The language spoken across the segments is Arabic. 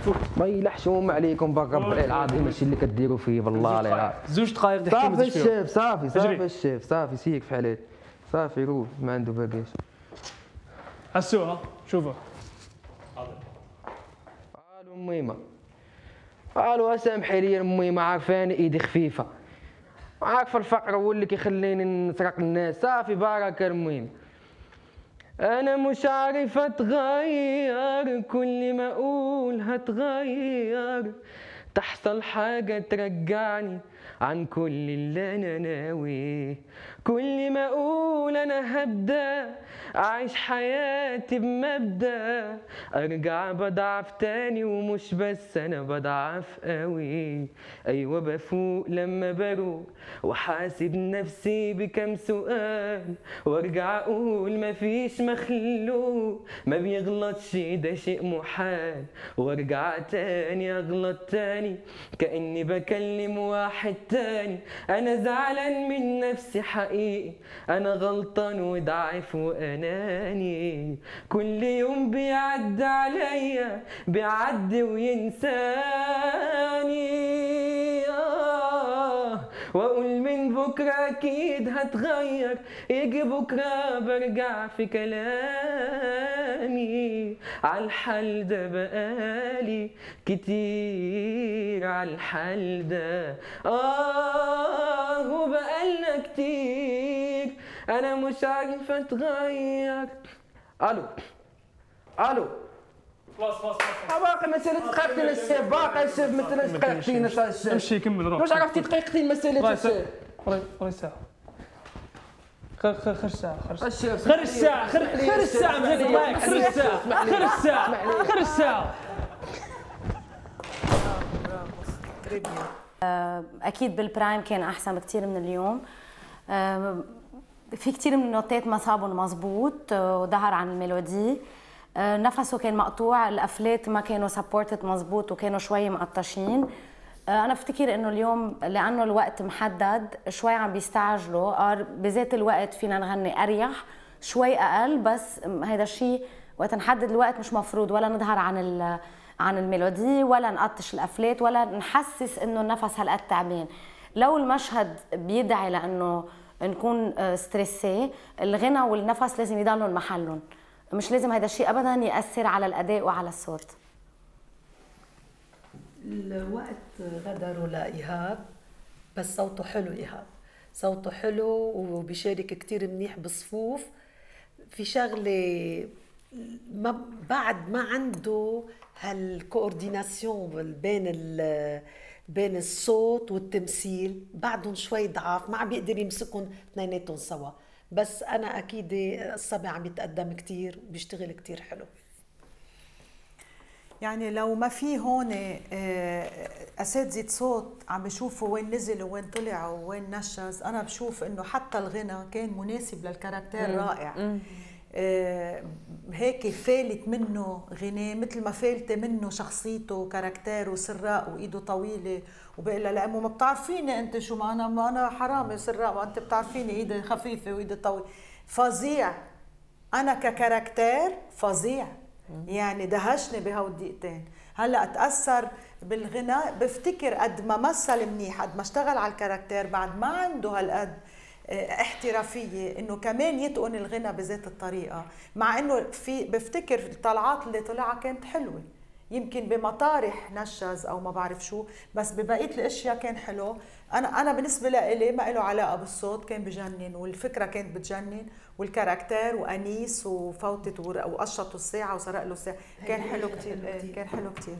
ما يلحشوم عليكم بالرب العظيم الشيء اللي كديروا فيه بالله لا. زوج دقائق تحكي صافي الشيف صافي الشيف صافي سيك في حالات صافي روح ما عنده باقيش. حسوها شوفوا. قالوا ميمه قالوا سامحي لي ميمه عارفاني ايدي خفيفه عارفه الفقر هو اللي كيخليني نسرق الناس صافي بارك المهم. انا مش عارف اتغير كل ما اقول هتغير تحصل حاجه ترجعني عن كل اللي انا ناوي. كل ما اقول انا هبدا اعيش حياتي بمبدا ارجع بضعف تاني ومش بس انا بضعف قوي. ايوه بفوق لما بروق وحاسب نفسي بكم سؤال وارجع اقول مفيش مخلوق ما بيغلطش ده شيء محال وارجع تاني اغلط تاني كاني بكلم واحد تاني. انا زعلان من نفسي حقيقي انا غلطان وضعيف واناني. كل يوم بيعدي عليا بيعدي وينساني واقول من بكره اكيد هتغير يجي بكره برجع في كلامي. عالحال ده بقالي كتير عالحال ده وبقالنا كتير انا مش عارف اتغير. الو خلاص باقي مسألة دقيقتين الشيف باقي الشيف مسألة دقيقتين الشيف امشي كمل روح. واش عرفتي دقيقتين مسألة الشيف ربع ساعة خير الساعة الشيف خير الساعة خير الساعة خير الساعة اكيد بالبرايم كان احسن بكثير من اليوم. في كثير من النوتات ما صابوا مزبوط وظهر عن الميلودي. نفسه كان مقطوع الافلات ما كانوا سبورتد مزبوط وكانوا شوي مقطشين. انا بفتكر انه اليوم لانه الوقت محدد شوي عم بيستعجلوا بذات الوقت فينا نغني اريح شوي اقل بس هذا الشيء وقت نحدد الوقت مش مفروض ولا نظهر عن الميلودي ولا نقطش الافلات ولا نحسس انه النفس هالقد تعبان. لو المشهد بيدعي لانه نكون ستريسي الغنى والنفس لازم يضلوا محلهم مش لازم هذا الشيء ابدا ياثر على الاداء وعلى الصوت. الوقت غدروا لإيهاب بس صوته حلو. إيهاب صوته حلو وبيشارك كتير منيح بصفوف. في شغلة بعد ما عنده هالكورديناسيون بين الصوت والتمثيل بعدهم شوي ضعاف ما عم بيقدر يمسكهم اثنيناتهم سوا. بس أنا أكيد الصبي عم يتقدم كتير وبيشتغل كتير حلو. يعني لو ما في هون اساتذه صوت عم بيشوفوا وين نزل وين طلع وين نشز انا بشوف انه حتى الغنى كان مناسب للكاركتير رائع. هيك فالت منه غناء مثل ما فالت منه شخصيته كاركتيره سراء وايده طويله وبقول لها لامه ما بتعرفيني انت شو ما انا حرامي سراء ما انت بتعرفيني ايدي خفيفه وايدي طويله. فظيع انا ككاركتير فظيع يعني دهشني بهول الدقيقتين. هلا اتاثر بالغناء بفتكر قد ما مثل منيح قد ما اشتغل على الكاركتير بعد ما عنده هالقد احترافيه انه كمان يتقن الغنى بذات الطريقه مع انه في بفتكر الطلعات اللي طلعها كانت حلوه يمكن بمطارح نشز او ما بعرف شو بس ببقيه الاشياء كان حلو. انا بالنسبه لي ما له علاقه بالصوت كان بجنن والفكره كانت بتجنن والكاركتير وانيس وفوتت وقشطوا الساعه وسرق له الساعه كان حلو كثير. كان حلو كثير.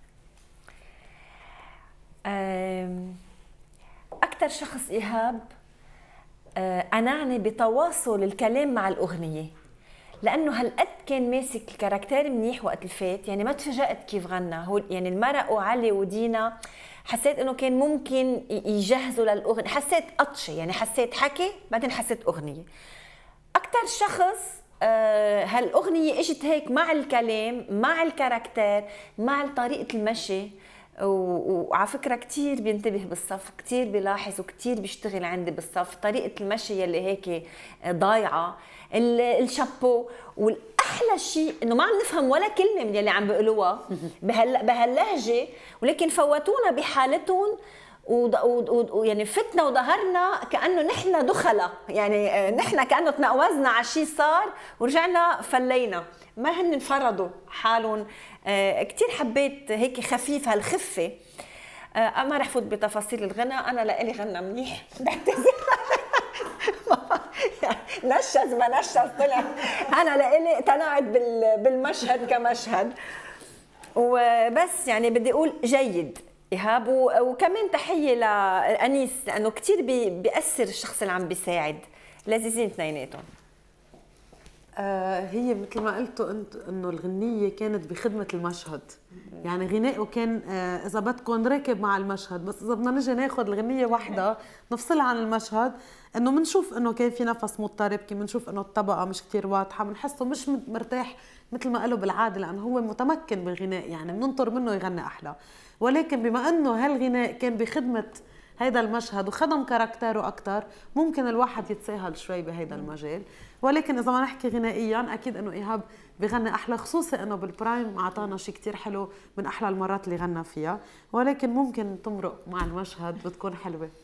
اكثر شخص ايهاب أنعني بتواصل الكلام مع الأغنية لأنه هالقد كان ماسك الكاركتير منيح وقت الفات. يعني ما تفاجأت كيف غنى هو يعني المرأة وعلي ودينا حسيت إنه كان ممكن يجهزوا للأغنية. حسيت قطشة يعني حسيت حكي بعدين حسيت أغنية. أكتر شخص هالأغنية إجت هيك مع الكلام مع الكاركتير مع طريقة المشي وعلى فكره كثير بينتبه بالصف، كثير بيلاحظ وكثير بيشتغل عندي بالصف، طريقه المشي اللي هيك ضايعه، الشابو. والاحلى شيء انه ما عم نفهم ولا كلمه من اللي عم بيقولوها بهاللهجه، ولكن فوتونا بحالتهم ويعني فتنا وظهرنا كانه نحن دخله، يعني نحن كانه تناوزنا على شيء صار ورجعنا فلينا، ما هن انفرضوا حالهم. كثير حبيت هيك خفيف هالخفه. ما رح فوت بتفاصيل الغنى، انا لإلي غنى منيح بعتذر. نشز ما نشز طلع، انا لإلي اقتنعت بالمشهد كمشهد وبس. يعني بدي اقول جيد إيهاب، وكمان تحيه لأنيس لانه كثير بيأثر الشخص اللي عم بيساعد. لذيذين اثنيناتهم. هي مثل ما قلتوا انت انه الغنيه كانت بخدمه المشهد، يعني غنائه كان اذا بدكم راكب مع المشهد، بس اذا بدنا نجي ناخذ الغنيه وحده نفصلها عن المشهد، انه بنشوف انه كان في نفس مضطرب، كي بنشوف انه الطبقه مش كثير واضحه، بنحسه مش مرتاح مثل ما قالوا بالعاده، لانه هو متمكن بالغناء، يعني بننطر منه يغني احلى. ولكن بما انه هالغناء كان بخدمه هيدا المشهد وخدم كاركتره اكثر، ممكن الواحد يتساهل شوي بهيدا المجال. ولكن اذا ما نحكي غنائيا اكيد انه ايهاب بغني احلى، خصوصي انه بالبرايم اعطانا شيء كثير حلو من احلى المرات اللي غنى فيها، ولكن ممكن تمرق مع المشهد بتكون حلوه.